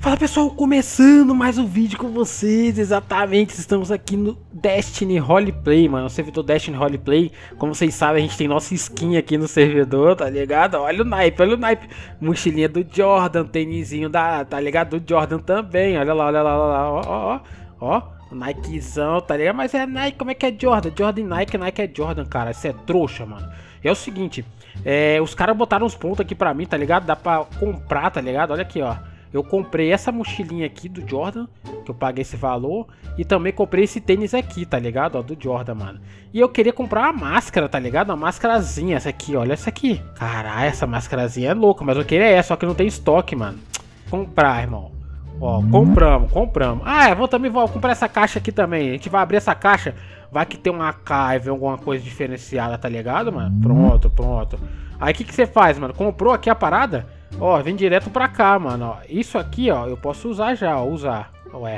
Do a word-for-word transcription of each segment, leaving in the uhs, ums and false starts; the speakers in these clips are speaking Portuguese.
Fala pessoal, começando mais um vídeo com vocês, exatamente, estamos aqui no Destiny Roleplay, mano, o servidor Destiny Roleplay. Como vocês sabem, a gente tem nossa skin aqui no servidor, tá ligado? Olha o naipe, olha o naipe, mochilinha do Jordan, tênisinho da, tá ligado? Do Jordan também, olha lá, olha lá, olha lá, ó, ó, ó, ó, Nikezão, tá ligado? Mas é Nike, como é que é Jordan? Jordan e Nike, Nike é Jordan, cara, isso é trouxa, mano. É o seguinte, é, os caras botaram uns pontos aqui pra mim, tá ligado? Dá pra comprar, tá ligado? Olha aqui, ó. Eu comprei essa mochilinha aqui do Jordan, que eu paguei esse valor. E também comprei esse tênis aqui, tá ligado? Ó, do Jordan, mano. E eu queria comprar uma máscara, tá ligado? Uma máscarazinha, essa aqui, olha essa aqui. Caralho, essa máscarazinha é louca, mas eu queria essa, só que não tem estoque, mano. Comprar, irmão. Ó, compramos, compramos. Ah, eu vou também vou comprar essa caixa aqui também. A gente vai abrir essa caixa, vai que tem uma A K e vem alguma coisa diferenciada, tá ligado, mano? Pronto, pronto. Aí o que que você faz, mano? Comprou aqui a parada? Ó, vem direto pra cá, mano, ó. Isso aqui, ó, eu posso usar já, ó, usar. Ué.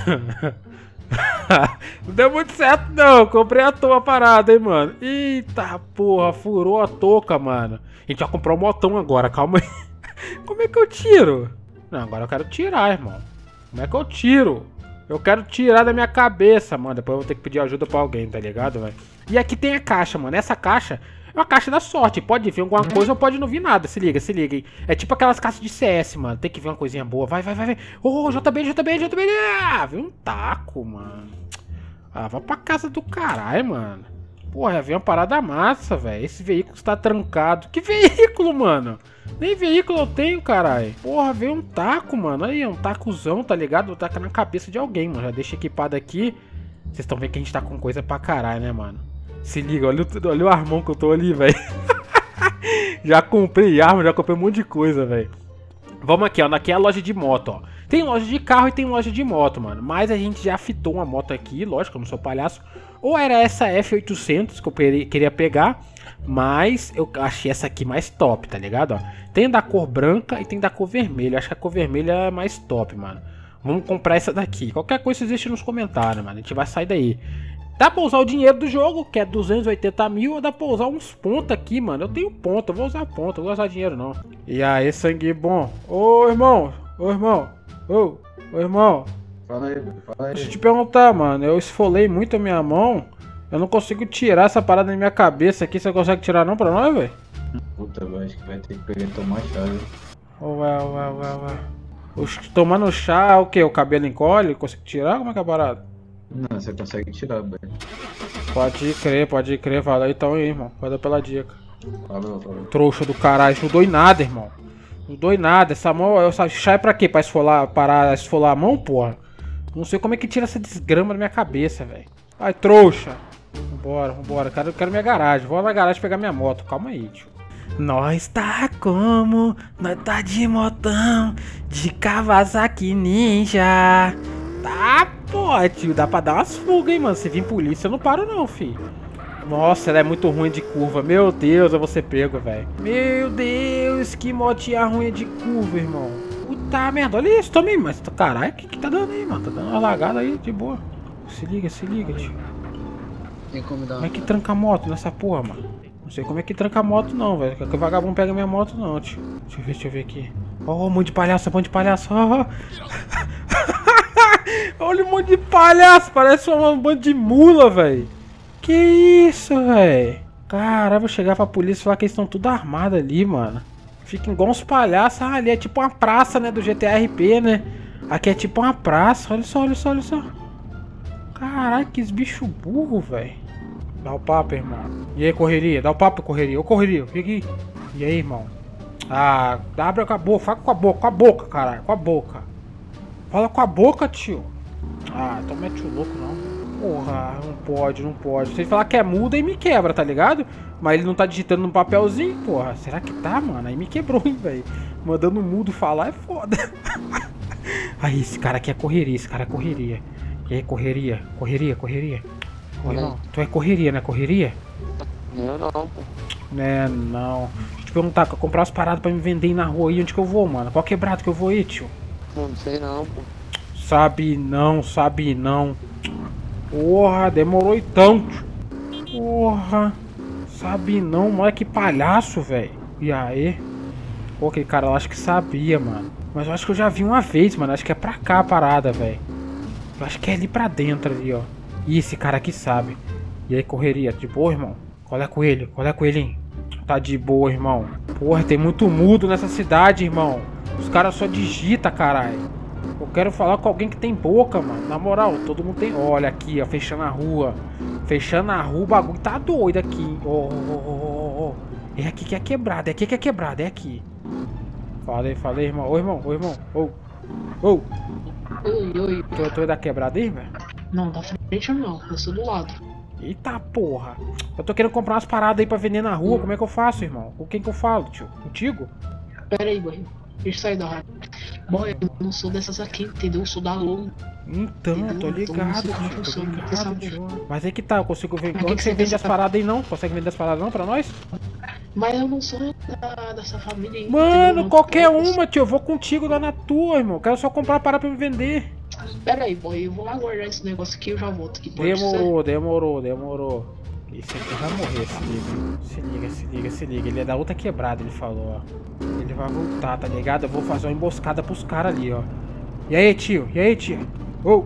Não deu muito certo, não. Comprei à toa a parada, hein, mano. Eita, porra, furou a touca, mano. A gente vai comprar um motão agora, calma aí. Como é que eu tiro? Não, agora eu quero tirar, irmão. Como é que eu tiro? Eu quero tirar da minha cabeça, mano. Depois eu vou ter que pedir ajuda pra alguém, tá ligado, velho? E aqui tem a caixa, mano. Essa caixa é uma caixa da sorte. Pode vir alguma coisa ou pode não vir nada. Se liga, se liga, hein? É tipo aquelas caixas de C S, mano. Tem que vir uma coisinha boa. Vai, vai, vai, vai. Ô, oh, J B, J B, J B. Ah, veio um taco, mano. Ah, vai pra casa do caralho, mano. Porra, veio uma parada massa, velho. Esse veículo está trancado. Que veículo, mano? Nem veículo eu tenho, caralho. Porra, veio um taco, mano. Aí, um tacozão, tá ligado? Vou tacar na cabeça de alguém, mano. Já deixa equipado aqui. Vocês estão vendo que a gente tá com coisa pra caralho, né, mano? Se liga, olha o, olha o armão que eu tô ali, velho. Já comprei arma, já comprei um monte de coisa, velho. Vamos aqui, ó. Aqui é a loja de moto, ó. Tem loja de carro e tem loja de moto, mano. Mas a gente já fitou uma moto aqui, lógico, eu não sou palhaço. Ou era essa F oitocentos que eu queria pegar, mas eu achei essa aqui mais top, tá ligado, ó? Tem da cor branca e tem da cor vermelha. Eu acho que a cor vermelha é mais top, mano. Vamos comprar essa daqui. Qualquer coisa vocês deixem nos comentários, mano. A gente vai sair daí. Dá pra usar o dinheiro do jogo, que é duzentos e oitenta mil, ou dá pra usar uns pontos aqui, mano. Eu tenho ponto, eu vou usar ponto, eu vou usar dinheiro não. E aí, sangue bom. Ô, irmão, ô, irmão, ô, ô, irmão. Fala aí, fala aí. Deixa eu te perguntar, mano, eu esfolei muito a minha mão. Eu não consigo tirar essa parada da minha cabeça aqui. Você consegue tirar não pra nós, velho? Puta, velho, acho que vai ter que pegar e tomar chave. Ué, ué, ué, ué. Os- Tomando chá, o que? O cabelo encolhe? Consigo tirar? Como é que é a parada? Não, você consegue tirar, velho. Pode crer, pode crer. Fala aí então aí, irmão. Valeu pela dica. Falou, falou. Trouxa do caralho, não dói nada, irmão. Não dói nada. Essa mão, essa chá é pra quê? Pra esfolar, parar, esfolar a mão, porra? Não sei como é que tira essa desgrama da minha cabeça, velho. Ai, trouxa. Vambora, vambora. Quero, quero minha garagem. Vou na garagem pegar minha moto. Calma aí, tio. Nós tá como? Nós tá de motão, de Kawasaki Ninja. Tá, pô, tio. Dá pra dar umas fugas, hein, mano. Se vir polícia, eu não paro não, filho. Nossa, ela é muito ruim de curva. Meu Deus, eu vou ser pego, velho. Meu Deus, que motinha ruim de curva, irmão. Puta merda, olha isso também, mas caralho, o que que tá dando aí, mano? Tá dando uma lagada aí, de boa. Se liga, se liga, tio. Tem como dar Como é que tranca a moto nessa porra, mano? Não sei como é que tranca a moto não, velho. Que o vagabundo pega minha moto não, tio. Deixa eu ver, deixa eu ver aqui. Ó, um monte de palhaço, um monte de palhaço. Ó. Olha um monte de palhaço, parece uma banda de mula, velho. Que isso, velho? Cara, vou chegar pra polícia e falar que eles estão tudo armados ali, mano. Fica igual uns palhaços. Ah, ali é tipo uma praça, né, do G T A R P, né? Aqui é tipo uma praça, olha só, olha só, olha só. Caralho, que bicho burro, velho. Dá o papo, irmão. E aí, correria? Dá o papo, correria. Ô, correria, fica aqui. E aí, irmão? Ah, abre com a boca, fala com a boca, com a boca, caralho, com a boca. Fala com a boca, tio. Ah, então mete o louco, não. Porra, não pode, não pode. Se ele falar que é mudo, aí me quebra, tá ligado? Mas ele não tá digitando no papelzinho, porra. Será que tá, mano? Aí me quebrou, hein, velho. Mandando o mudo falar é foda. Aí, esse cara aqui é correria, esse cara é correria. E aí, correria, correria, correria. Ô, irmão, tu é correria, né? Correria? Não, não, pô. Né, não. Deixa eu te perguntar, eu comprar umas paradas pra me vender aí na rua aí, onde que eu vou, mano? Qual quebrado que eu vou aí, tio? Não sei não, pô. Sabe não, sabe não. Porra, demorou então, tio. Porra, sabe não, moleque palhaço, velho. E aí? Pô, aquele cara lá acho que sabia, mano. Mas eu acho que eu já vi uma vez, mano. Acho que é pra cá a parada, velho. Eu acho que é ali pra dentro ali, ó. Ih, esse cara aqui sabe. E aí, correria. De boa, irmão? Qual é coelho? Qual é coelhinho? Tá de boa, irmão. Porra, tem muito mudo nessa cidade, irmão. Os caras só digitam, caralho. Eu quero falar com alguém que tem boca, mano. Na moral, todo mundo tem... Olha aqui, ó. Fechando a rua. Fechando a rua, o bagulho tá doido aqui. Ó, ó, ó, ó. É aqui que é quebrado. É aqui que é quebrado. É aqui. Falei, falei, irmão. Ô, irmão. Ô, irmão. Ô. Ô. Oi, oi. Tu, tu é da quebrada aí, velho? Não, da frente não, eu sou do lado. Eita porra. Eu tô querendo comprar umas paradas aí pra vender na rua. Como é que eu faço, irmão? Com quem que eu falo, tio? Contigo? Pera aí, boy. Deixa eu sair da rádio. Boy, eu não sou dessas aqui, entendeu? Eu sou da Lone. Então, eu tô ligado, Então, tio. Tô funciona, ligado, sabe? tio. Mas aí que tá, eu consigo ver. Mas Onde que que você você vende pensa, as tá? paradas aí não? Consegue vender as paradas não pra nós? Mas eu não sou da, dessa família aí. Mano, entendeu? qualquer Eu- uma, tio. Eu vou contigo lá na tua, irmão. Quero só comprar a parada pra me vender. Pera aí, boy. Eu vou lá guardar esse negócio aqui e eu já volto aqui. Pode ser? Demorou, demorou, demorou. Esse aqui vai morrer, se liga. Se liga, se liga, se liga. Ele é da outra quebrada, ele falou, ó. Ele vai voltar, tá ligado? Eu vou fazer uma emboscada pros caras ali, ó. E aí, tio? E aí, tia? Ô!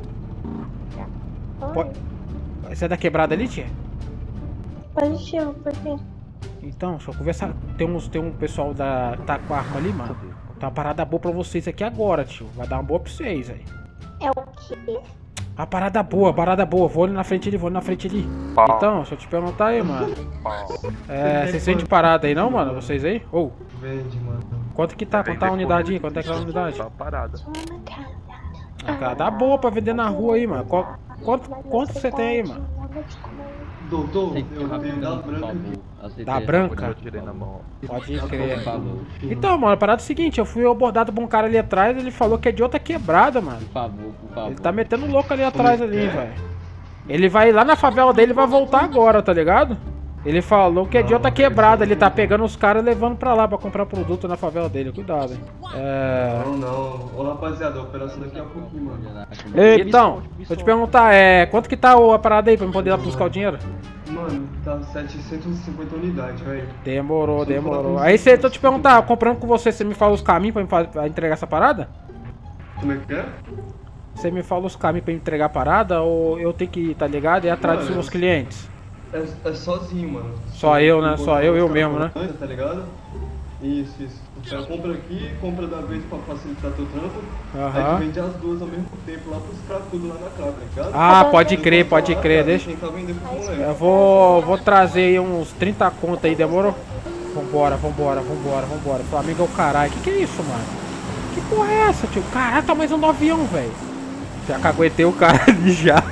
Pode... Você é da quebrada ali, tia? Pode tio, por quê? Então, deixa eu conversar. Tem, uns, tem um pessoal da tá com a arma ali, mano. Tem uma parada boa pra vocês aqui agora, tio. Vai dar uma boa pra vocês aí. É o quê? A parada boa, parada boa. Vou ali na frente ali, vou ali na frente ali. Então, deixa eu te perguntar aí, mano. É, vocês vendem parada aí não, mano? Vocês aí? Ou, Vende, mano. quanto que tá? Quanto tá a unidade aí? Quanto é que tá a unidade? Tá parada. Só na casa. Ah, cara, dá boa pra vender na rua aí, mano. Qual, quanto, quanto você tem aí, mano? Doutor, Tem que eu ficar tenho da rapidão, por branca favor. aqui. Aceitei Da essa branca? Eu tirei na mão. Pode Por crer. favor, Então, mano, a parada é o seguinte, eu fui abordado por um cara ali atrás, ele falou que é de outra quebrada, mano. por favor, por favor. Ele tá metendo louco ali atrás ali, velho. Ele vai lá na favela dele e vai voltar agora, tá ligado? Ele falou que é de outra quebrada, ele tá pegando os caras e levando pra lá pra comprar produto na favela dele, cuidado, hein. É... Não, não. Ô, rapaziada, a operação daqui a pouquinho, mano. Então, deixa eu te perguntar, é... quanto que tá a parada aí pra eu poder ir lá buscar o dinheiro? Mano, tá setecentas e cinquenta unidades, velho. Demorou, demorou. Aí você, tô te perguntar, comprando com você, você me fala os caminhos pra, me fa- pra entregar essa parada? Como é que é? Você me fala os caminhos pra me entregar a parada ou eu tenho que ir, tá ligado? E ir atrás dos Mano, meus clientes? É, é sozinho, mano. Só eu, né? Só eu, eu Os mesmo, caras né? Tá ligado? Isso, isso. O cara compra aqui, compra da vez pra facilitar teu trampo. Aí Aham. tu vende as duas ao mesmo tempo lá pros caras tudo lá na casa, tá ligado? Ah, pode Aí crer, tu pode fala, crer, cara, deixa. Tentar vender pro moleque. Eu vou, vou trazer aí uns trinta conto aí, demorou? Vambora, vambora, vambora, vambora. Flamengo é o caralho. Que que é isso, mano? Que porra é essa, tio? Caralho, tá mais um avião, velho. Já caguetei o cara ali já.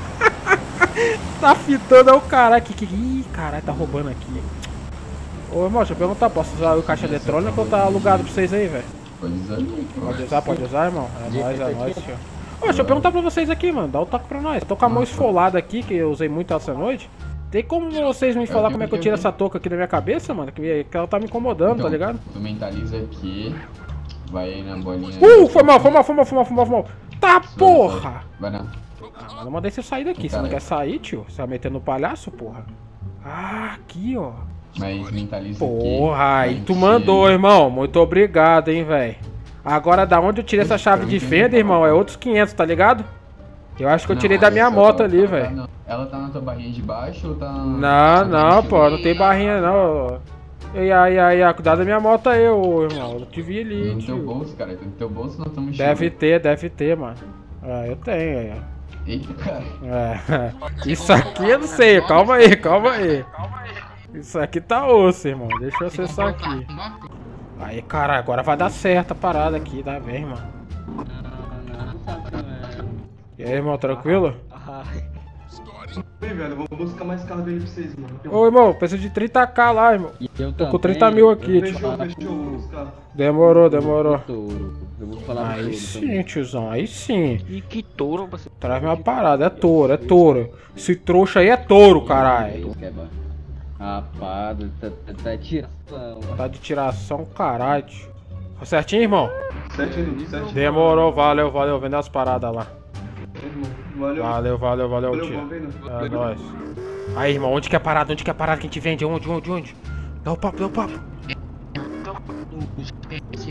Tá fitando é o caralho. Que, que... Ih, caralho, tá roubando aqui. Ô, irmão, deixa eu perguntar, posso usar o caixa eletrônico ou tá alugado pra vocês aí, velho? Pode usar. Pode usar, pode usar, irmão? É nóis, é nóis, tio. Ô, deixa eu perguntar pra vocês aqui, mano. Dá o toque pra nós. Tô com a mão esfolada aqui, que eu usei muito essa noite. Tem como vocês me falar como é que eu tiro essa touca aqui da minha cabeça, mano? Que, que ela tá me incomodando, tá ligado? Tu mentaliza aqui, vai na bolinha. Uh, foi mal, foi mal, foi mal, foi mal, foi mal, foi mal. Tá, porra! Vai na. Ah, mas eu mandei você sair daqui. Você não quer sair, tio? Você vai meter no palhaço, porra? Ah, aqui, ó. Mas mentaliza aqui. Porra, aí vai tu encher. mandou, irmão. Muito obrigado, hein, velho. Agora, da onde eu tirei essa chave de fenda, irmão, é outros quinhentos, tá ligado? Eu acho que eu Não, tirei da minha essa moto ela ali, tá velho. no- Ela tá na tua barrinha de baixo ou tá. Não, não, pô, não tem barrinha, não. Ei, ai, ai, ai, cuidado da minha moto aí, ô, irmão. Eu te vi ali, No teu tio. bolso, cara. No teu bolso nós estamos Deve ter, deve ter, mano. Ah, eu tenho aí, ó. Eita, cara. É, isso aqui eu não sei, calma aí, calma aí. Isso aqui tá osso, irmão. Deixa eu acessar aqui. Aí, caralho, agora vai dar certo a parada aqui, dá bem, mano. E aí, irmão, tranquilo? Vem, velho, vou buscar mais carro dele pra vocês, mano. Ô, irmão, preciso de trinta k lá, irmão. E eu Tô com também, trinta mil aqui, tio. Fechou, fechou, vou buscar. Demorou, demorou. Touro. Eu vou falar Aí do touro sim, também. tiozão, aí sim. E que touro você... Traz minha parada, é touro, é touro. Esse trouxa aí é touro, caralho. Rapaz, tá, tá, tá tiração. Tá de tiração, caralho, tio. Tá certinho, irmão? Sete minutos, sete. Demorou, valeu, valeu. Vende as paradas lá. Irmão. Valeu. Valeu, valeu, valeu, Valeu, tio. bom, vendo? É nóis. Aí, irmão, onde que é parada? Onde que é parada que a gente vende? Onde, onde, onde? Dá o papo, dá o papo.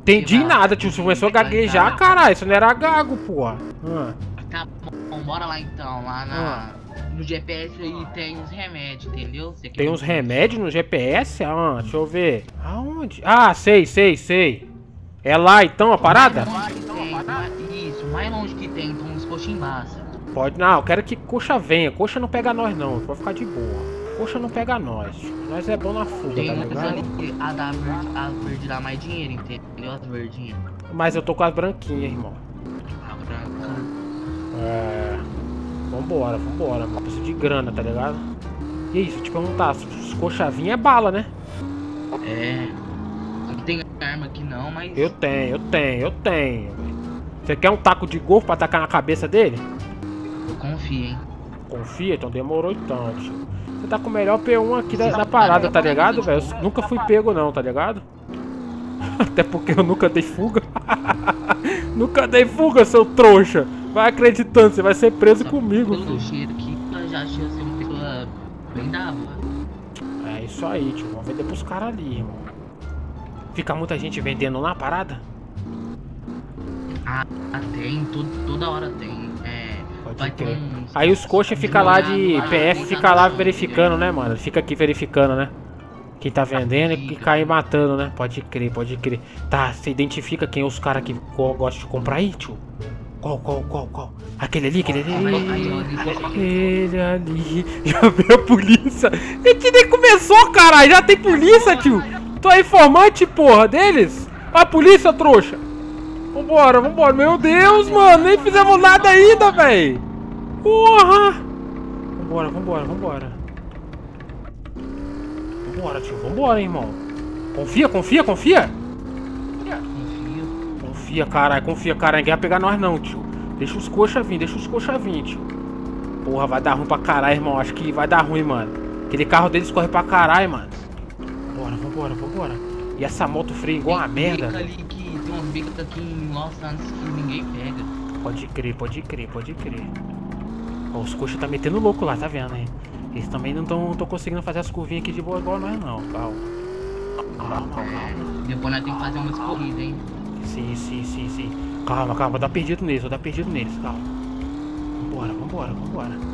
Entendi nada, tio. Você começou a gaguejar, caralho. Isso não era gago, porra. Ah. Tá bom, bora lá então. Lá na... no G P S aí tem uns remédios, entendeu? Você Tem uns remédios no G P S? Ah, deixa eu ver. Aonde? Ah, sei, sei, sei. É lá então a parada? Mais longe que tem, mais- isso, mais longe que tem, então uns coxinhos embaixo. Pode. Não, eu quero que coxa venha. Coxa não pega nós, não. Pode ficar de boa. Coxa não pega nós. Nós é bom na fuga, Tem tá umas ligado? ali, a da verde, a verde dá mais dinheiro, entendeu? As verdinhas. Mas eu tô com as branquinhas, irmão. A branca. É. Vambora, vambora, mano. Preciso de grana, tá ligado? E isso, te perguntar, os coxa vinha é bala, né? É. Não tem arma aqui não, mas. Eu tenho, eu tenho, eu tenho. Você quer um taco de golfe pra tacar na cabeça dele? Eu confio, hein? Confia, então demorou então, tio. Você tá com o melhor P um aqui da, da parada, tá ligado, velho? Eu nunca fui pego não, tá ligado? Até porque eu nunca dei fuga. Nunca dei fuga, seu trouxa. Vai acreditando, você vai ser preso Só comigo, pelo filho. cheiro aqui, eu já achei você uma pessoa bem da boa. É isso aí, tio. Vamos vender pros caras ali, irmão. Fica muita gente vendendo na parada? Ah, tem, todo, toda hora tem. É. Pode Vai crer. ter uns- Aí os coxa fica lá de advogado P F, lá, fica lá né? verificando, né, mano? Fica aqui verificando, né? Quem tá vendendo e cai matando, né? Pode crer, pode crer. Tá, você identifica quem é os caras que go- gostam de comprar aí, tio? Qual, qual, qual, qual? Aquele ali, aquele Aí, aí, ali. olha, Ele ali. Já veio a polícia. A gente nem começou, caralho. Já tem polícia, tio. Tu é informante, porra, deles? A polícia, trouxa. Vambora, vambora. Meu Deus, mano. Nem fizemos nada ainda, véi. Porra. Vambora, vambora, vambora. Vambora, tio. Vambora, hein, irmão. Confia, confia, confia. confio. Confia, caralho. Confia, caralho. Ninguém vai pegar nós, não, tio. Deixa os coxa vir, deixa os coxa vir, tio. Porra, vai dar ruim pra caralho, irmão. Acho que vai dar ruim, mano. Aquele carro deles corre pra caralho, mano. Vambora, vambora, vambora. E essa moto freia igual uma Tem merda. bica ali que tem umas bicas aqui em Los Angeles que ninguém pega. Pode crer, pode crer, pode crer. Ó, os coxas tá metendo louco lá, tá vendo, hein? Eles também não tão, tão conseguindo fazer as curvinhas aqui de boa igual nós, não. Calma. Calma, calma. É, depois nós temos que fazer umas corridas, hein? Sim, sim, sim, sim. Calma, calma. Vou dar perdido neles, vou dar perdido neles. Calma. Vambora, vambora, vambora.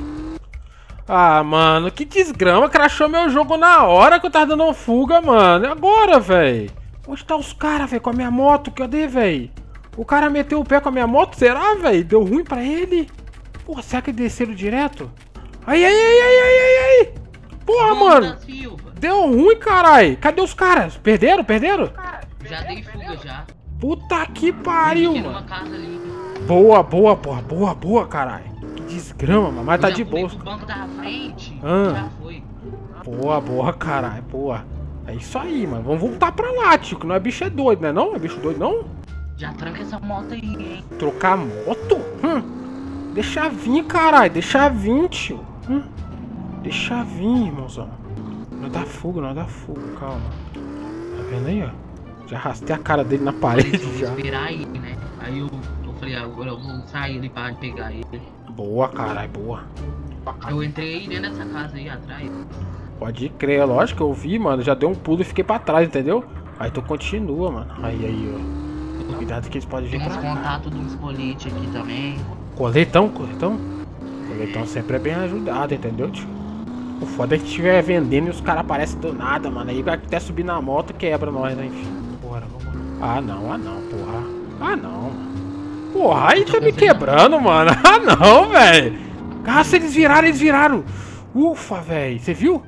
Ah, mano, que desgrama. Crashou meu jogo na hora que eu tava dando uma fuga, mano. E agora, véi? Onde tá os caras, velho, com a minha moto? Cadê, véi? O cara meteu o pé com a minha moto? Será, véi? Deu ruim pra ele? Porra, será que desceram direto? Ai, ai, ai, ai, ai, ai, ai. Porra, Vamos mano. da Silva. Deu ruim, carai. Cadê os caras? Perderam? Perderam? Já dei fuga já. Puta que pariu, Tem mano. uma casa ali. Boa, boa, porra. Boa, boa, carai. Que desgrama, mano. Mas tá Eu já de fui boa. pro banco da frente. Ah. Já foi. Boa, boa, carai. Boa. É isso aí, mano. Vamos voltar pra lá, tio. Que não é bicho é doido, né? Não é bicho doido, não? Já tranca essa moto aí, hein? Trocar moto? Hum. Deixa vir, carai. Deixa vir, tio. Hum. Deixa vir, irmãozão. Não dá fuga, não dá fuga. Calma. Tá vendo aí, ó? Já arrastei a cara dele na parede Eu vou já. esperar aí, né? Aí eu, eu falei, ah, agora eu vou sair ali pra pegar ele. Boa, carai, boa. Eu entrei aí dentro dessa casa aí atrás. Pode crer, lógico que eu vi, mano. Já deu um pulo e fiquei pra trás, entendeu? Aí tu continua, mano. Aí, aí, ó. Cuidado que eles podem vir Tem uns pra cá. contatos de uns polites aqui também. Coletão, coletão? Coletão sempre é bem ajudado, entendeu, tio? O foda é que estiver vendendo e os caras aparecem do nada, mano. Aí vai até subir na moto e quebra nós, né? Enfim. Bora, vamos. Ah, não, ah, não, porra. Ah, não, mano. Porra, aí tá me quebrando, mano. Ah, não, velho. Ah, se eles viraram, eles viraram. Ufa, velho. Você viu?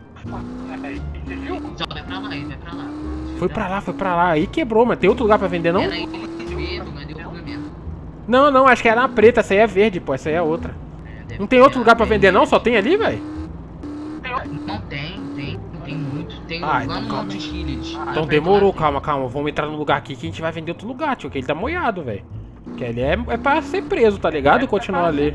Já vai pra lá, aí vai pra lá. Foi pra lá, foi pra lá. Aí quebrou, mas tem outro lugar pra vender, não? Era ele de verde, mas deu fuga mesmo. Não, não, acho que era a preta. Essa aí é verde, pô. Essa aí é outra. É, deve Não tem outro ter lugar pra aí. vender, não? Só tem ali, velho? Não tem, tem, tem muito. Tem Ah, lá então no calma. Monte Chile. Então demorou, calma, calma. Vamos entrar num lugar aqui que a gente vai vender outro lugar, tio. Que ele tá moiado, velho. Que ele é, é pra ser preso, tá ligado? E continuar ali.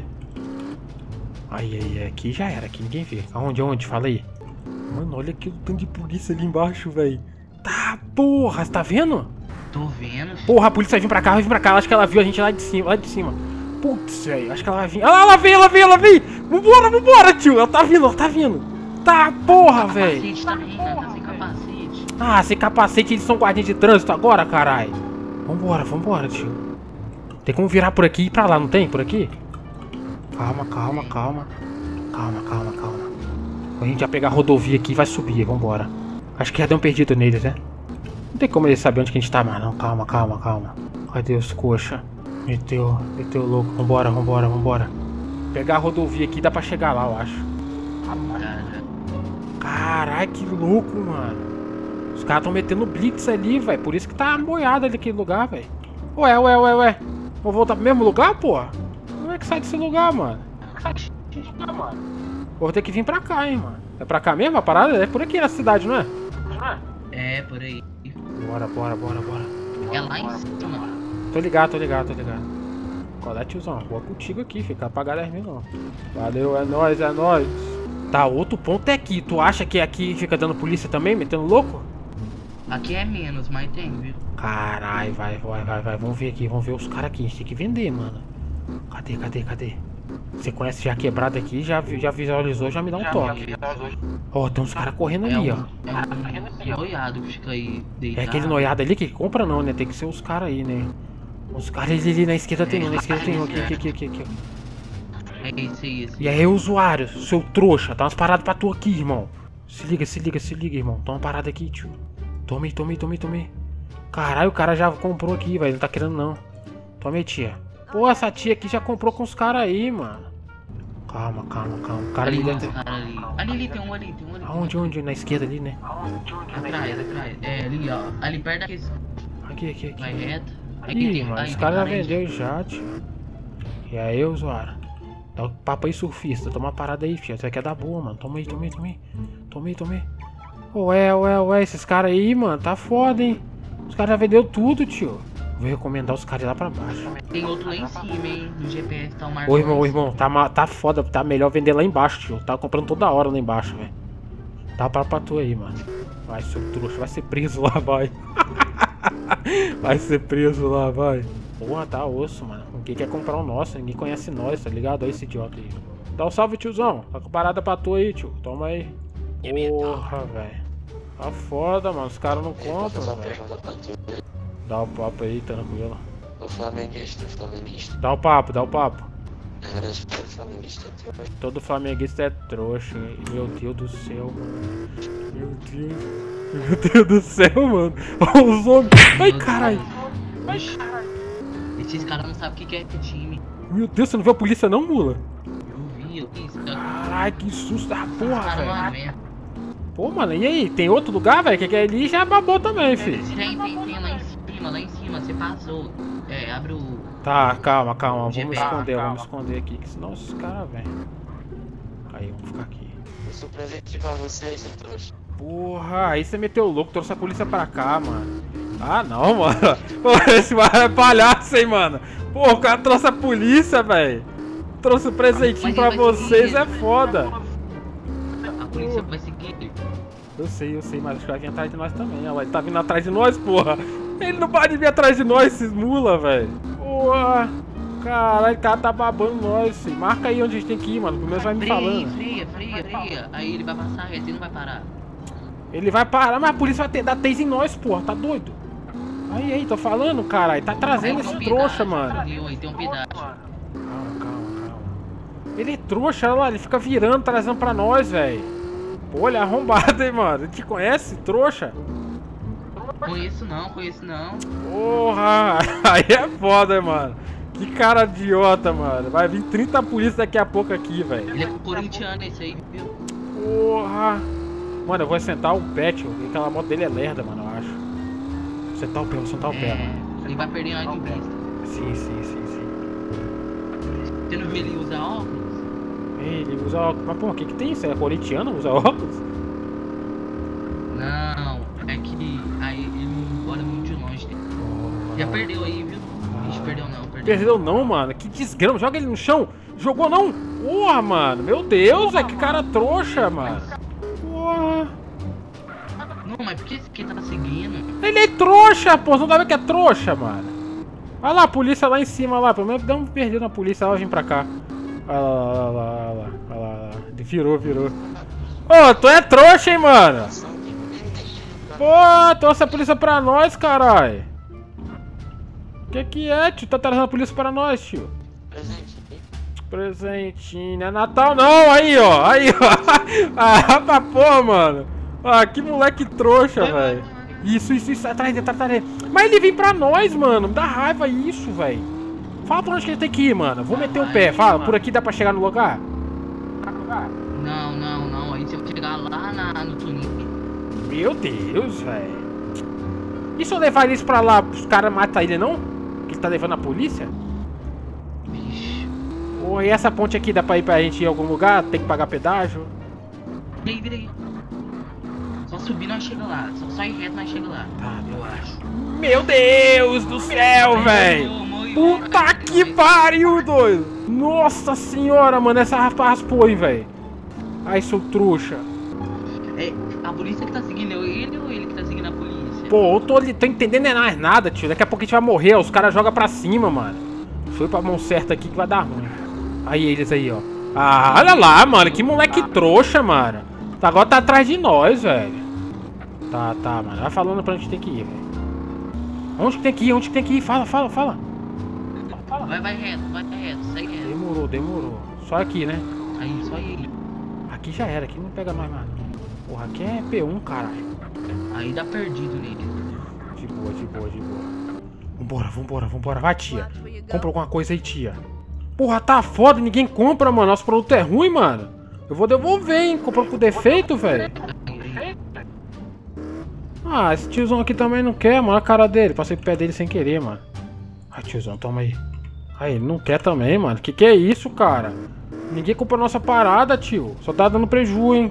Aí, aí, aí, aqui já era, aqui ninguém vê. Aonde, aonde? Fala aí. Mano, olha aqui o tanto de polícia ali embaixo, velho. Tá, porra, você tá vendo? Tô vendo. filho. Porra, a polícia vai vir pra cá, vai vir pra cá. Acho que ela viu a gente lá de cima, lá de cima. Putz, velho, acho que ela vai vir. Ah lá, ela vem, ela vem, ela vem. Vambora, vambora, tio. Ela tá vindo, ela tá vindo. Tá, porra, velho. Capacete também, né? Tá sem capacete. Ah, sem capacete, eles são guardinhas de trânsito agora, caralho. Vambora, vambora, tio. Tem como virar por aqui e ir pra lá, não tem? Por aqui? Calma, calma, calma. Calma, calma, calma. A gente vai pegar a rodovia aqui e vai subir, vambora. Acho que já deu um perdido neles, né? Não tem como eles saberem onde que a gente tá mais, não. Calma, calma, calma. Cadê os coxa? Meteu, meteu louco. Vambora, vambora, vambora. Pegar a rodovia aqui dá pra chegar lá, eu acho. Caralho, que louco, mano. Os caras tão metendo blitz ali, velho. Por isso que tá moiado ali aquele lugar, velho. Ué, ué, ué, ué. Vou voltar pro mesmo lugar, porra? Como é que sai desse lugar, mano? Vou ter que vir pra cá, hein, mano. É pra cá mesmo a parada? É por aqui na cidade, não é? É, por aí. Bora, bora, bora, bora. É lá em cima. Tô ligado, tô ligado, tô ligado. Qual é, tiozão? Vou contigo aqui, fica pagar dez mil não. Valeu, é nóis, é nóis. Tá, outro ponto é aqui. Tu acha que aqui fica dando polícia também, metendo louco? Aqui é menos, mas tem, viu? Caralho, vai, vai, vai, vai. Vamos ver aqui, vamos ver os caras aqui. A gente tem que vender, mano. Cadê, cadê, cadê? Você conhece já quebrado aqui, já, já visualizou, já me dá um toque. Ó, oh, tem uns caras correndo ali, é ó. um, é um noiado que fica aí deitado. É aquele noiado ali que compra não, né? Tem que ser os caras aí, né? Os caras ali, ali na esquerda tem um, na esquerda tem um. Aqui, aqui, aqui, aqui, aqui. É esse aí, esse. E aí, usuário, seu trouxa, tá umas paradas pra tu aqui, irmão. Se liga, se liga, se liga, irmão. Toma uma parada aqui, tio. Tome, tome, tome, tome. Caralho, o cara já comprou aqui, velho. Não tá querendo não. Tome, tia. Pô, essa tia aqui já comprou com os caras aí, mano. Calma, calma, calma. O cara ali, ali, tem... cara ali. Ali, ali, tem um ali, tem um ali. Aonde, onde? Na esquerda ali, né? Atrás, atrás. É ali, ó. Ali perto daqueles. Aqui, aqui, aqui. Vai reto. Ih, mano, esse cara já vendeu já, tio. E aí, usuário? Dá o papo aí, surfista. Toma uma parada aí, filho. Isso aqui é da boa, mano. Toma aí, toma aí, toma aí. Toma aí, toma aí. Ué, ué, ué. Esses caras aí, mano, tá foda, hein? Os caras já vendeu tudo, tio. Vou recomendar os caras lá pra baixo. Tem outro lá em cima, hein? No G P S tá o Marcos. Ô, irmão, ô, irmão. Tá, tá foda. Tá melhor vender lá embaixo, tio. Tá comprando toda hora lá embaixo, velho. Dá pra pra tu aí, mano. Vai, seu trouxa. Vai ser preso lá, vai. Vai ser preso lá, vai. Porra, tá osso, mano. Ninguém quer comprar o nosso, ninguém conhece nós, tá ligado? Olha esse idiota aí. Dá um salve, tiozão. Tá com parada pra tu aí, tio. Toma aí. Porra, velho. Tá foda, mano. Os caras não compram, velho. Dá o papo aí, tranquilo. O flamenguista, o flamenguista. Dá o papo, dá o papo. Era flamenguista. Todo flamenguista é trouxa. Meu Deus do céu, mano. Meu Deus. Meu Deus do céu, mano. Olha os homens. Ai, caralho. Esses caras não sabem o que é time. Meu Deus, você não viu a polícia não, mula? Eu vi, eu vi. Caralho, que susto da porra, velho. velho. Pô, mano, e aí? Tem outro lugar, velho? Que ali já babou também, filho. Tem, tem, tem lá em cima, lá em cima. Você passou. É, abre o... Tá, calma, calma. Vamos Tá, esconder, calma. vamos esconder aqui. Que senão esses caras, velho. Aí, vamos ficar aqui. Eu sou presente pra vocês, seu trouxa. Porra, aí você meteu o louco, trouxe a polícia pra cá, mano. Ah, não, mano. Pô, esse mano é palhaço, hein, mano. Pô, o cara trouxe a polícia, velho. Trouxe o presentinho pra vocês, é foda. A polícia vai seguir. Eu sei, eu sei, mas acho que vai vir atrás de nós também. Ó. Ele tá vindo atrás de nós, porra. Ele não pode vir atrás de nós, esses mula, velho. Porra. Caralho, o cara tá babando nós, filho. Marca aí onde a gente tem que ir, mano. Pelo menos vai me falando. Freia, freia, freia. Aí ele vai passar reto, ele não vai parar. Ele vai parar, mas a polícia vai ter, dar tese em nós, porra. Tá doido? Aí, aí, tô falando, caralho. Tá trazendo esse trouxa, mano. Aí tem um pedaço. Calma, calma, calma. Ele é trouxa, olha lá. Ele fica virando, trazendo pra nós, velho. Pô, ele é arrombado, hein, mano. Ele te conhece, trouxa? Conheço não, conheço não. Porra. Aí é foda, hein, mano. Que cara idiota, mano. Vai vir trinta polícias daqui a pouco aqui, velho. Ele é corintiano esse aí, viu? Porra. Mano, eu vou sentar o pé, tio. Aquela moto dele é lerda, mano, eu acho. Vou sentar o pé, vou sentar o pé, É, mano. ele vai perder a de vista. Sim, sim, sim, sim. Você não viu ele usar óculos? Ele usa óculos. Mas, pô, o que que tem isso? É corintiano? Usa óculos? Não, é que aí ele não olha muito de longe. Porra. Já perdeu aí, viu? A gente perdeu não, perdeu. Perdeu não, mano. Que desgrama. Joga ele no chão. Jogou não. Porra, mano. Meu Deus, é que cara trouxa, mano. Porra. Não, mas por que esse aqui tá seguindo? Ele é trouxa, pô. Você não tá vendo que é trouxa, mano? Olha lá, a polícia lá em cima, lá. Pelo menos deu um perdido na polícia. Ela vai vir pra cá. Olha lá, olha lá, olha lá, olha lá. Virou, virou. Ô, tu é trouxa, hein, mano? Pô, trouxe a polícia pra nós, caralho. que que é, tio? Tá trazendo a polícia para nós, tio. Presente. Presentinho, não é Natal não, aí ó, aí ó. Ah, pra pô, mano. Ah, que moleque trouxa, velho. Isso, isso, isso, atrás dele, atrás dele. Mas ele vem pra nós, mano, me dá raiva isso, velho. Fala pra onde que ele tem que ir, mano. Vou meter o pé, fala, por aqui dá pra chegar no lugar? Não, não, não, aí você vai chegar lá na, no Tuninho. Meu Deus, velho. E se eu levar eles pra lá, os caras matam ele, não? Que ele tá levando a polícia? Vixe. Pô, e essa ponte aqui dá pra ir pra gente ir em algum lugar? Tem que pagar pedágio? Vira aí, vira aí. Só subir nós chega lá, só, só ir reto nós chega lá. Tá, eu acho. Meu Deus do céu, velho. Puta que pariu, doido. Nossa senhora, mano, essa raspou, hein, velho. Ai, sou trouxa. É, a polícia que tá seguindo é ele ou ele que tá seguindo a polícia? Pô, eu tô, tô entendendo mais nada, tio. Daqui a pouco a gente vai morrer, os caras jogam pra cima, mano. Foi pra mão certa aqui que vai dar ruim. Aí eles aí, ó. Ah, olha lá, mano, que moleque trouxa, mano. Agora tá atrás de nós, velho. Tá, tá, mano. Vai falando pra onde tem que ir, velho. Onde que tem que ir? Onde que tem que ir? Fala, fala, fala. Vai, vai reto, vai reto, segue reto. Demorou, demorou. Só aqui, né? Aí, só aí. Aqui já era, aqui não pega mais nada. Porra, aqui é P um, caralho. Aí dá perdido nele. De boa, de boa, de boa. Vambora, vambora, vambora. Vai, tia. Compra alguma coisa aí, tia. Porra, tá foda, ninguém compra, mano. Nosso produto é ruim, mano. Eu vou devolver, hein. Comprou com defeito, velho. Ah, esse tiozão aqui também não quer, mano. A cara dele. Passei pro pé dele sem querer, mano. Ai, tiozão, toma aí. Aí, ele não quer também, mano. Que que é isso, cara? Ninguém compra nossa parada, tio. Só tá dando preju, hein.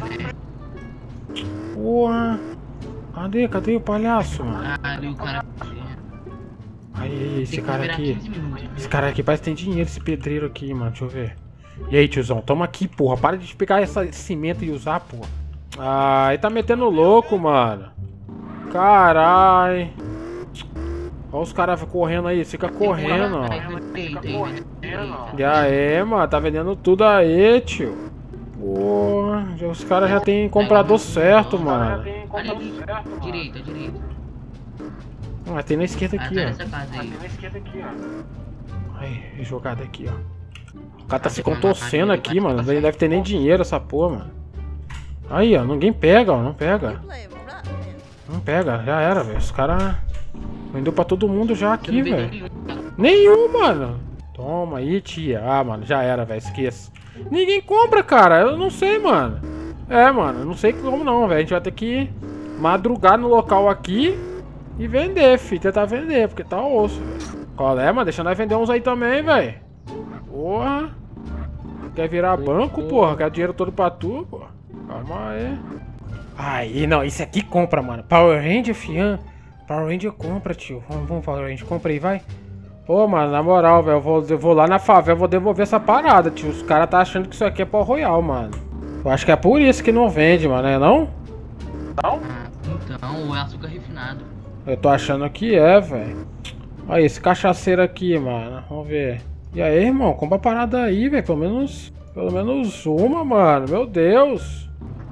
Porra. Cadê? Cadê o palhaço, mano? Ah, ali o cara. Aí, aí, esse cara aqui. Esse cara aqui parece que tem dinheiro, esse pedreiro aqui, mano. Deixa eu ver. E aí, tiozão, toma aqui, porra. Para de pegar essa, esse cimento e usar, porra. Ah, ele tá metendo louco, mano. Carai. Olha os caras correndo aí, fica correndo, ó. E aí, mano, tá vendendo tudo aí, tio. Pô, os caras já tem comprador certo, mano. Direita, direita. Ah, tem na esquerda aqui, ó. Aí. Aí, jogada aqui, ó. O cara tá se contorcendo aqui, mano. Não deve ter nem dinheiro essa porra, mano. Aí, ó, ninguém pega, ó, não pega. Não pega, já era, velho. Os caras vendeu pra todo mundo já aqui, velho. Nenhum, mano. Toma aí, tia. Ah, mano, já era, velho. Esqueça. Ninguém compra, cara. Eu não sei, mano. É, mano, eu não sei como não, velho. A gente vai ter que madrugar no local aqui e vender, filho. Tentar vender, porque tá osso, velho. Qual é, mano? Deixa nós vender uns aí também, velho. Porra. Quer virar banco, porra? Quer dinheiro todo pra tu, porra? Calma aí. Aí, não, esse aqui compra, mano. Power Ranger, fian. Power Ranger compra, tio. Vamos, vamos, Power Ranger, compra aí, vai. Pô, mano, na moral, velho, eu vou, eu vou lá na favela, vou devolver essa parada, tio. Os caras tá achando que isso aqui é Power Royal, mano. Eu acho que é por isso que não vende, mano, é não? Não? Então, é açúcar refinado. Eu tô achando que é, velho. Olha esse cachaceiro aqui, mano. Vamos ver. E aí, irmão, compra a parada aí, velho. Pelo menos, pelo menos uma, mano. Meu Deus.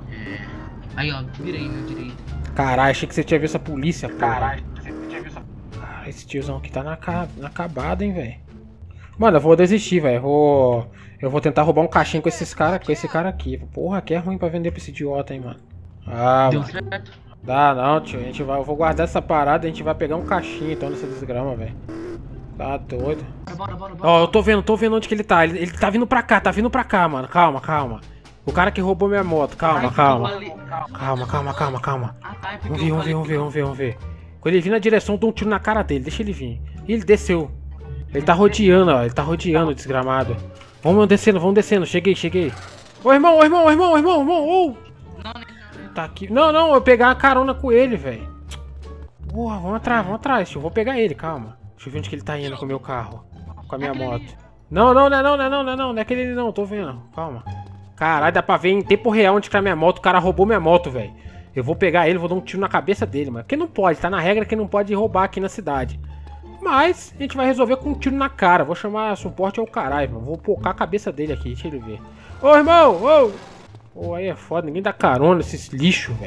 Aí, ó, vira aí, meu direito. Caralho, achei que você tinha visto a polícia, porra. Caralho, achei que você tinha visto a... Ah, esse tiozão aqui tá na, na acabada, hein, velho. Mano, eu vou desistir, velho. Vou... Eu vou tentar roubar um caixinho com esses cara, com esse cara aqui. Porra, que é ruim pra vender pra esse idiota, hein, mano. Ah, Deu mano. certo? Dá não, tio. A gente vai... Eu vou guardar essa parada e a gente vai pegar um caixinho, então, nessa desgrama, velho. Tá doido. Bora, bora, bora. Ó, eu tô vendo, tô vendo onde que ele tá. Ele, ele tá vindo pra cá, tá vindo pra cá, mano. Calma, calma. O cara que roubou minha moto, calma, calma. Calma, calma, calma, calma. Vamos ver, vamos ver, vamos ver, vamos ver, vamos ver. Quando ele vir na direção, eu dou um tiro na cara dele. Deixa ele vir. E ele desceu. Ele tá rodeando, ó. Ele tá rodeando, desgramado. Vamos descendo, vamos descendo. Cheguei, cheguei. Ô, irmão, ô, irmão, ô, irmão, ô, irmão, irmão. Ô. Tá aqui. Não, não, eu pegar a carona com ele, velho. Porra, vamos atrás, vamos atrás, tio. Eu vou pegar ele, calma. Deixa eu ver onde que ele tá indo com o meu carro. Com a minha moto. Não, não, não, não, não, não, não, não. Não é aquele ali não, tô vendo. Calma. Caralho, dá pra ver em tempo real onde que tá minha moto. O cara roubou minha moto, velho. Eu vou pegar ele, vou dar um tiro na cabeça dele, mano. Porque não pode, tá na regra que não pode roubar aqui na cidade. Mas a gente vai resolver com um tiro na cara. Vou chamar suporte ao caralho, mano. Vou pocar a cabeça dele aqui, deixa ele ver. Ô, irmão, ô. Pô, aí é foda, ninguém dá carona, esses lixos, velho.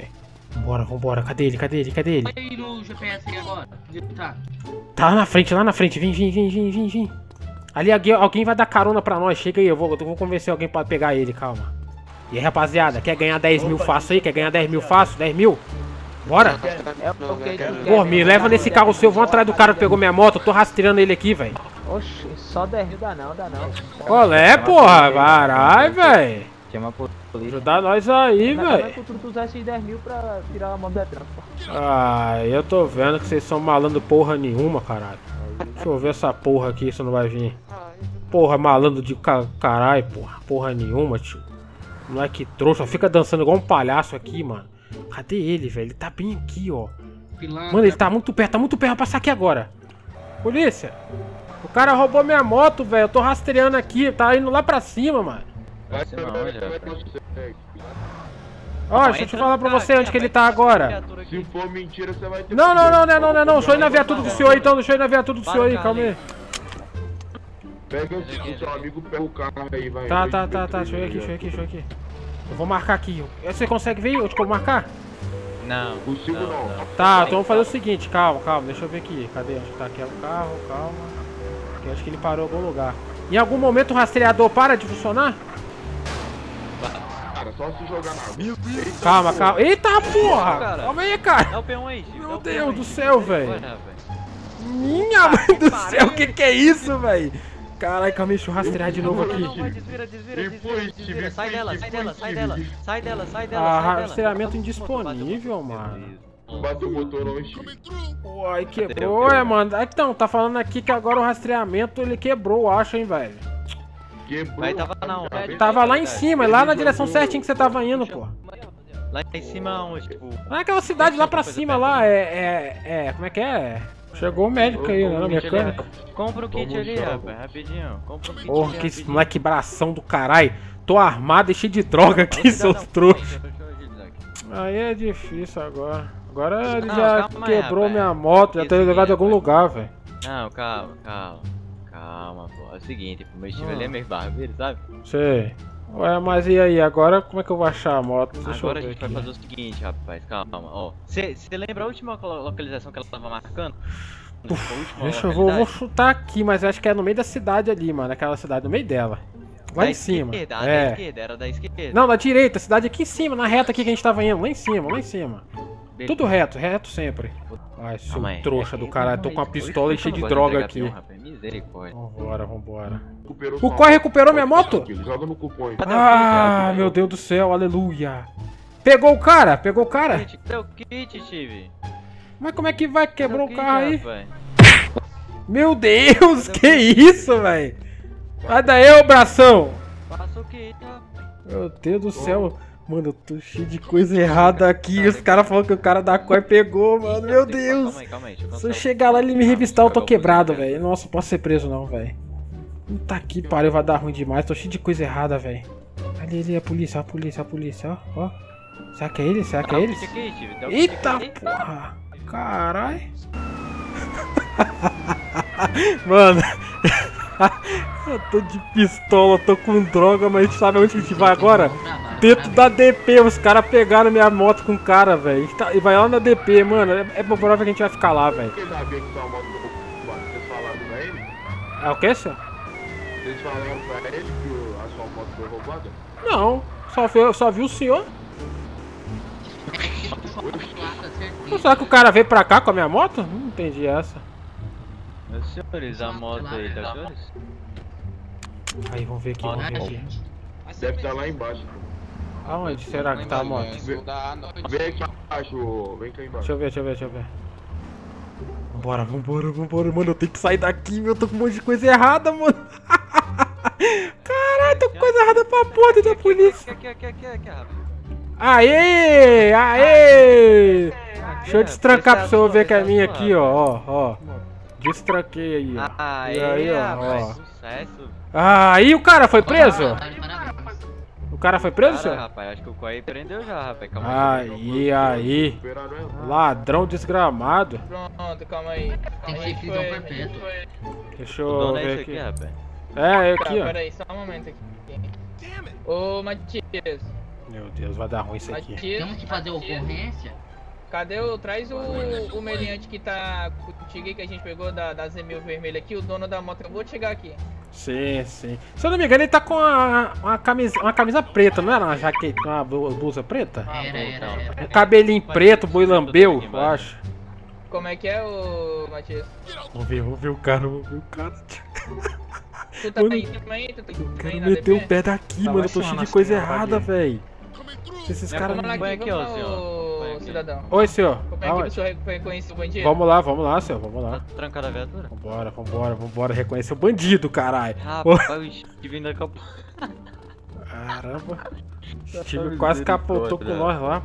Vambora, vambora. Cadê ele? Cadê ele? Cadê ele? Olha aí no G P S aí agora. Onde tá? Tá lá na frente, lá na frente. Vem, vem, vem, vem, vem, vem. Ali alguém, alguém vai dar carona pra nós. Chega aí, eu vou, eu vou convencer alguém pra pegar ele, calma. E aí, rapaziada, quer ganhar dez mil fácil aí? Quer ganhar dez mil fácil? dez mil? Bora? Pô, me leva nesse carro seu, vamos atrás do cara que pegou minha moto. Eu tô rastreando ele aqui, velho. Oxi, só dez mil dá não, dá não. Qual é, porra? Caralho, velho. Chama a polícia. Ajudar nós aí, velho. Tu tu usar esses dez mil pra tirar a mão da trampa. Ah, eu tô vendo que vocês são malandro porra nenhuma, caralho. Deixa eu ver essa porra aqui, isso não vai vir. Porra, malandro de ca caralho, porra. Porra nenhuma, tio. Moleque trouxa, fica dançando igual um palhaço aqui, mano. Cadê ele, velho? Ele tá bem aqui, ó. Mano, ele tá muito perto, tá muito perto. Vai passar aqui agora. Polícia. O cara roubou minha moto, velho. Eu tô rastreando aqui. Tá indo lá pra cima, mano. Ó, deixa eu te falar pra você onde que ele tá agora. Se for mentira, você vai ter. Não, não, não, não, não, não, não. Deixa eu ir na viatura do senhor aí, então. Deixa eu ir na viatura do senhor aí, calma aí. Pega o seu amigo, pega o carro aí, vai. Tá, tá, tá, tá. Deixa eu ir aqui, deixa eu ir aqui, deixa eu ir aqui. Eu vou marcar aqui. Você consegue ver onde que eu vou marcar? Não. Consigo não. não. Tá, então vamos fazer o seguinte, calma, calma, deixa eu ver aqui. Cadê? Onde tá aqui o carro, calma. Aqui, acho que ele parou em algum lugar. Em algum momento o rastreador para de funcionar? Cara, só se jogar na vida. Calma, calma. Eita porra! Cara. Calma aí, cara. Dá o P um aí, Gil. Meu Deus do céu, velho. Minha mãe do céu, o que que é isso, velho? Caralho, calma aí, deixa eu rastrear de novo aqui. Não, vai, desvira, desvira, desvira, desvira. Sai dela, sai dela, sai dela, sai dela, sai dela. Ah, sai dela. rastreamento indisponível, mano. Bateu o motor hoje. Uai, quebrou, é, mano. Então, tá falando aqui que agora o rastreamento ele quebrou, acho, hein, velho. Quebrou. Mas tava na onde? Tava lá em cima, lá na direção certinha que você tava indo, pô. Lá em cima onde, tipo... Naquela cidade lá pra cima, lá, é, é, é, como é que é? Chegou o médico aí, né, o mecânico. Compra o kit ali, rapaz, rapidinho. Compra o kit. Porra, que esse moleque bração do caralho. Tô armado e cheio de droga aqui, seus trouxas. Aí é difícil agora. Agora ele já quebrou minha moto, já tem levado em algum lugar, velho. Não, calma, calma. Calma, pô. É o seguinte, o meu estilo ali é meio barbeiro, sabe? Sei. Ué, mas e aí, agora como é que eu vou achar a moto? Deixa Agora a eu ver gente vai aqui. fazer o seguinte, rapaz, calma, ó. Você lembra a última localização que ela tava marcando? Uf, deixa eu vou, vou chutar aqui, mas acho que é no meio da cidade ali, mano. Aquela cidade, no meio dela. Lá da em cima. Esquerda, a é. da esquerda, era da esquerda. Não, da direita, a cidade aqui em cima, na reta aqui que a gente tava indo. Lá em cima, lá em cima. Beleza. Tudo reto, reto sempre. Ai, seu Calma aí. trouxa do caralho. Tô com uma pistola e cheio de droga aqui. Vambora, vambora. O Corre recuperou minha moto? Joga no cupom aí. Ah, meu Deus do céu, aleluia. Pegou o cara, pegou o cara. Cadê o kit, Steve? Mas como é que vai? Quebrou Cadê o carro aí? rapaz? Meu Deus, que isso, velho? Sai daí, ô bração. Passa o kit, rapaz. Meu Deus do céu. Mano, eu tô cheio de coisa errada aqui. Os caras falam que o cara da Coi pegou, mano. Meu Deus. Calma aí, calma aí. Se eu chegar lá e ele me revistar, eu tô quebrado, velho. Nossa, não posso ser preso não, velho. Puta que pariu, vai dar ruim demais. Tô cheio de coisa errada, velho. Ali, ali, a polícia, a polícia, a polícia, ó. Ó. Será que é ele? Será que é ele? Eita porra. Caralho. Mano. Eu tô de pistola, tô com droga, mas sabe onde a gente vai agora? Dentro da D P, os caras pegaram minha moto com o cara, velho. E vai lá na D P, mano. É, é provável que a gente vai ficar lá, velho. Vocês falaram pra ele? É o que, senhor? Vocês falaram pra ele que a sua moto foi roubada? Não, só, foi, só viu o senhor. Será que o cara veio pra cá com a minha moto? Não entendi essa. Meus senhores, a moto aí, tá senhores? Aí, vamos ver aqui, vamos ver aqui. Deve estar lá embaixo. Aonde será que tá a moto? Vem aqui embaixo, vem cá embaixo. Deixa eu ver, deixa eu ver, deixa eu ver. Vambora, vambora, vambora, mano. Eu tenho que sair daqui, meu. Eu tô com um monte de coisa errada, mano. Caralho, tô com coisa errada pra porra da polícia. Aqui, aqui, aqui, aqui, rapaz. Aê! Aê! Deixa eu destrancar pra você ver que é minha aqui, ó, ó, ó. Destranquei aí, ó. Aê, E aí, ó, rapaz, ó. sucesso. Ah, e o cara foi preso? O cara foi preso, Cara, senhor? rapaz, acho que o Coy prendeu já, rapaz. Calma Aí, aí. Ladrão desgramado. Pronto, calma aí. Tem que ser prisão perpétua. Deixa O eu dono é ver esse aqui. aqui, rapaz. É, é Tá, aqui, ó. pera aí, só um momento aqui. Ô, Matias. Meu Deus, vai dar ruim isso aqui. Temos que fazer ocorrência? Cadê o... Traz o, o meliante que tá contigo aí, que a gente pegou da, da Z mil vermelha aqui, o dono da moto. Eu vou chegar aqui. Sim, sim. Se eu não me engano, ele tá com uma, uma, camisa, uma camisa preta, não era uma jaqueta, uma blusa preta? Era, era, era. Um cabelinho preto, boi lambeu, eu acho. Como é que é, o Matias? Vamos ver, vamos ver o cara, vamos ver o cara. Tu tá aí também? Tu tá Eu quero aí na meter D P? o pé daqui, mano. Eu tô cheio de coisa errada, velho. Se esses caras Vamos lá não... aqui, vamos lá, ô cidadão. Oi, senhor. Como é que Aonde? o senhor reconheceu o bandido? Vamos lá, vamos lá, senhor, vamos lá. Trancada a viatura? Vambora, vambora, vambora. Reconhecer o bandido, caralho. Rapaz, o Steve ainda capou. Caramba. O time quase capotou com nós lá.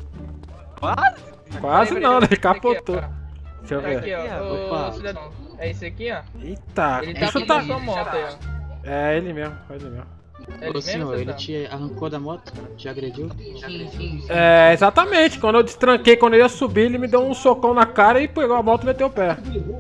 Quase? Quase não, né? Ele capotou. Deixa eu Tá aqui, ver. ó, ô cidadão. É esse aqui, ó. Eita, Ele tá deixa eu com tá... sua moto aí, ó. É ele mesmo, é ele mesmo. É ele Ô senhor, mesmo, ele cidadão? te arrancou da moto? Te agrediu? Sim, sim, sim. É, exatamente. Quando eu destranquei, quando eu ia subir, ele me deu um socão na cara e pegou a moto e meteu o pé.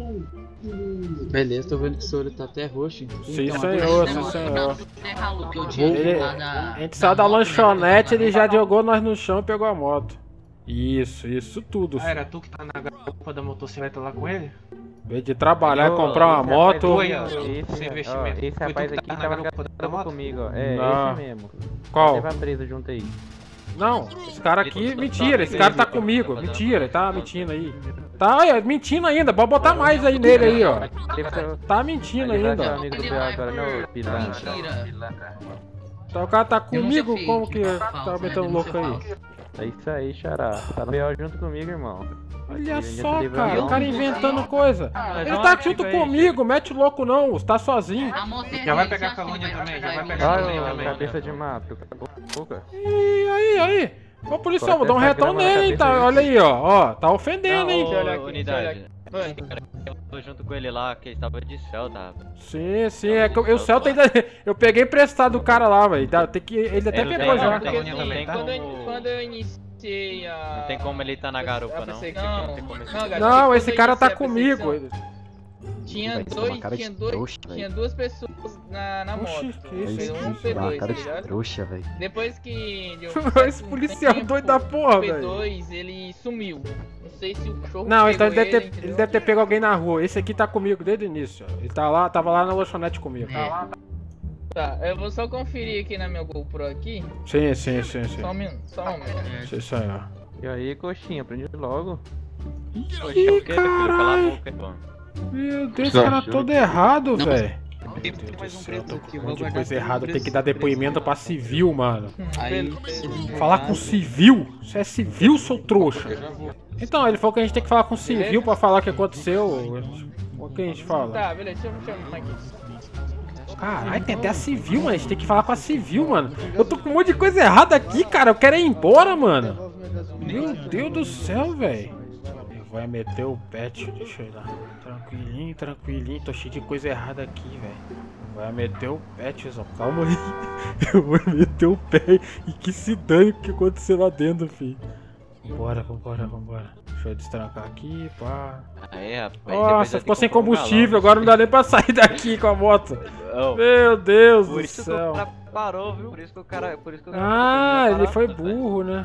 Beleza, tô vendo que o senhor tá até roxo. Sim, Então, senhor, sim, Não, senhor. Ralo, que eu tinha Ele, lá da- a gente saiu da lanchonete, ele já jogou nós no chão e pegou a moto. Isso, isso tudo. Ah, era tu que tá na garupa da motocicleta lá com ele? Veio de trabalhar e Ô, comprar uma esse moto. rapaz Foi, ó, aí, esse Esse, investimento. ó, esse Foi tu rapaz que aqui tá na tava garupa da gravando moto? comigo, ó. É, Não. esse mesmo. Qual? Teve preso junto aí. Não, esse cara aqui, mentira, esse cara tá comigo, mentira, ele tá mentindo aí. Tá, olha, mentindo ainda, pode botar mais aí nele aí, ó. Tá mentindo Ele vai ainda, ser ó. amigo do B O agora, não, pilantra. Mentira. Então o cara tá comigo, feio, como que denúncia tá falsa, metendo né? louco aí? Denúncia É isso aí, xará. Tá no B O junto comigo, irmão. Olha Aqui, só, ninguém tá cara, livrando, o cara não. inventando coisa. mas Ele é tá uma junto amiga aí, comigo, mete louco não, você tá sozinho. A moto é Já vai rede, pegar assim, calúnia vai também, já pegar vai aí. pegar Olha calúnia o também. cabeça de mato. Cala a boca. E aí, aí. Ô policial, vou dar um Corta essa retão grama na nele, hein, tá? cabeça Olha aí, ó, ó, tá ofendendo, hein. Deixa eu olhar aqui, Unidade. deixa eu olhar aqui. Eu tô junto com ele lá, que ele tava de céu, tá? Sim, sim, é que eu, eu, Celta ainda, eu peguei emprestado do cara lá, velho, tem que, ele até Ele pegou tem- já. Porque Não tem assim, como- quando, eu, quando eu iniciei a... Não tem como ele tá na garupa, a não. perseguição- Não Não, tem como ele- não, cara, Não, quando esse eu cara tá iniciei a comigo. perseguição, Tinha Vai ser uma dois, cara de tinha dois, trouxa, velho. tinha duas pessoas na, na Oxi, moto. que isso? Foi um Uma P dois, cara tá de ligado? trouxa, velho. Depois que... de um Esse certo policial tempo, doido da porra, o P velho. dois, ele sumiu. Não sei se o cachorro Não, então ele pegou deve, ter, entendeu? ele deve ter pego alguém na rua. Esse aqui tá comigo desde o início. Ó. Ele tá lá, tava lá na lanchonete comigo. É. Tá, eu vou só conferir aqui na minha GoPro aqui. Sim, sim, sim, sim. Só um minuto, só um minuto. Sim, isso aí, ó. E aí, coxinha, aprendi logo. Poxa, o que, filho? Cala a boca, pô. Meu Deus, esse cara todo errado, Não, velho. Tem Meu Deus mais do um céu, preso tô aqui, com um vou monte de guardar coisa aqui, errada. Tem preso- que dar depoimento pra civil, mano. Aí, Falar com civil? Isso é civil, seu trouxa? eu já vou. Então, ele falou que a gente tem que falar com civil pra falar o que aconteceu. O que a gente fala? Tá, beleza, deixa eu chamar aqui. Caralho, tem até a civil, mano. A gente tem que falar com a civil, mano. Eu tô com um monte de coisa errada aqui, cara. Eu quero ir embora, mano. Meu Deus do céu, velho. Eu vou meter o pet, deixa eu ir lá. Tranquilinho, tranquilinho. Tô cheio de coisa errada aqui, velho. Vai meter o pé, tiozão. Calma aí. Eu vou meter o pé e que se dane o que aconteceu lá dentro, filho. Vambora, vambora, vambora. Deixa eu destrancar aqui, pá. Aí, rapaz. depois Nossa, eu ficou tenho sem que comprar um combustível. galão. Agora não dá nem pra sair daqui com a moto. Oh, Meu Deus por do isso que céu. o cara parou, viu? Por isso que o cara. Por isso que o cara Ah, não ele foi parar, velho. burro, né?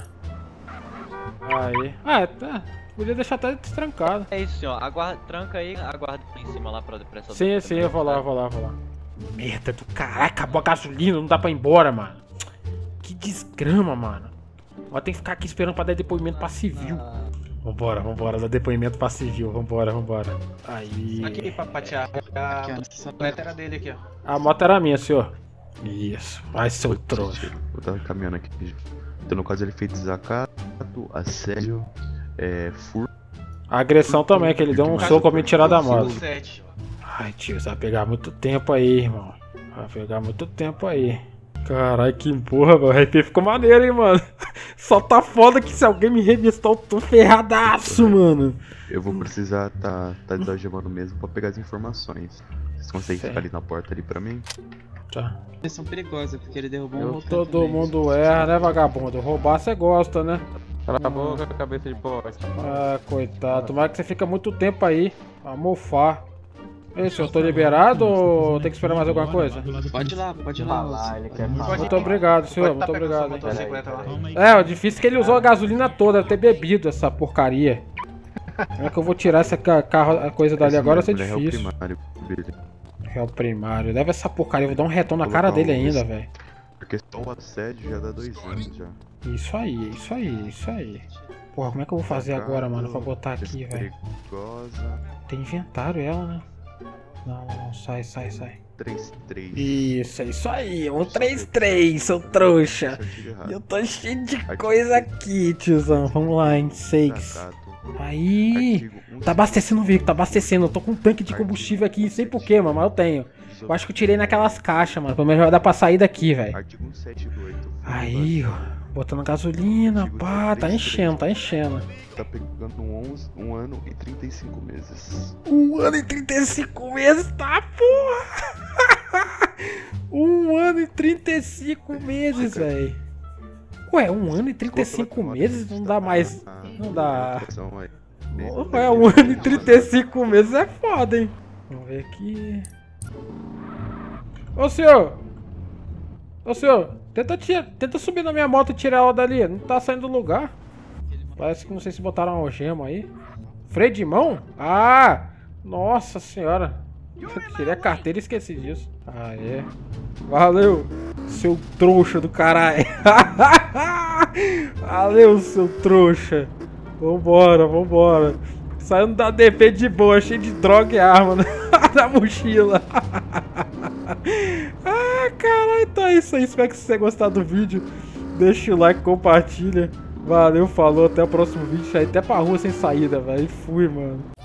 Aí. Ah, tá. Podia deixar até destrancado. É isso, ó. Aguarda, tranca aí, aguarda em cima lá pra depressão. Sim, sim, eu vou lá, eu vou lá, eu vou lá. Merda do caralho, acabou a gasolina, não dá pra ir embora, mano. Que desgrama, mano. Ó, tem que ficar aqui esperando pra dar depoimento pra civil. Vambora, vambora, dar depoimento pra civil, vambora, vambora. Aí. Aqui, papatear. A moto era dele aqui, ó. A moto era minha, senhor. Isso, vai seu trouxa. Eu tava caminhando aqui. Então, no caso, ele fez desacato, assédio, é, furto. A agressão também, que ele deu um soco pra me tirar da moto. sete. Ai, tio, isso vai pegar muito tempo aí, irmão. Vai pegar muito tempo aí. Caralho, que porra, mano. O R P ficou maneiro, hein, mano. Só tá foda que se alguém me revistar, eu tô ferradaço, mano. Eu vou precisar tá, tá desalgemando mesmo pra pegar as informações. Vocês conseguem Certo. ficar ali na porta ali pra mim? Tá. Eles são perigosos, porque ele derrubou um Eu, rocan todo também. mundo erra, né, vagabundo? Roubar você gosta, né? Cala a boca, cabeça de bosta. Ah, coitado. Tomara que você fica muito tempo aí. Pra mofar. Ei, senhor, tô liberado ou tem que esperar mais alguma coisa? Pode ir lá, pode ir lá. ele quer falar. Muito obrigado, senhor, Pode tá muito pegando obrigado. sua motocicleta lá. É, o difícil é que ele usou a gasolina toda, deve ter bebido essa porcaria. Como é que eu vou tirar essa ca carro, a coisa dali agora? Vai ser difícil. Réu primário. Leva essa porcaria, eu vou dar um retão na cara dele ainda, velho. Porque só o assédio já dá dois anos já. Isso aí, isso aí, isso aí. Porra, como é que eu vou fazer agora, mano, pra botar aqui, velho? Tem inventário ela, né? Não, não, não, sai, sai, sai. três três. Isso, é isso aí, um três três, seu trouxa. Eu tô cheio de coisa aqui, tiozão. Vamos lá, em seis. Aí, tá abastecendo o veículo, tá abastecendo. Eu tô com um tanque de combustível aqui, não sei porquê, mano, mas eu tenho. Eu acho que eu tirei naquelas caixas, mano. Pelo menos vai dar pra sair daqui, velho. Aí, ó. Botando gasolina, pá, tá enchendo, tá enchendo. Tá pegando onze, um ano e trinta e cinco meses. Um ano e trinta e cinco meses, tá, porra! Um ano e trinta e cinco meses, velho. Ué, um ano e trinta e cinco meses não dá mais. Não dá. Ué, um ano e trinta e cinco meses é foda, hein? Vamos ver aqui. Ô senhor! Ô senhor, tenta, tira, tenta subir na minha moto e tirar ela dali. Não tá saindo do lugar. Parece que não sei se botaram uma algema aí. Freio de mão? Ah! Nossa senhora. Eu tirei a carteira e esqueci disso. Ah, é. Valeu, seu trouxa do caralho. Valeu, seu trouxa. Vambora, vambora. Saindo da D P de boa, cheio de droga e arma na, na mochila. Ah, caralho, então é isso aí. Espero que você tenha gostado do vídeo. Deixa o like, compartilha. Valeu, falou, até o próximo vídeo. Até pra rua sem saída, velho. Fui, mano.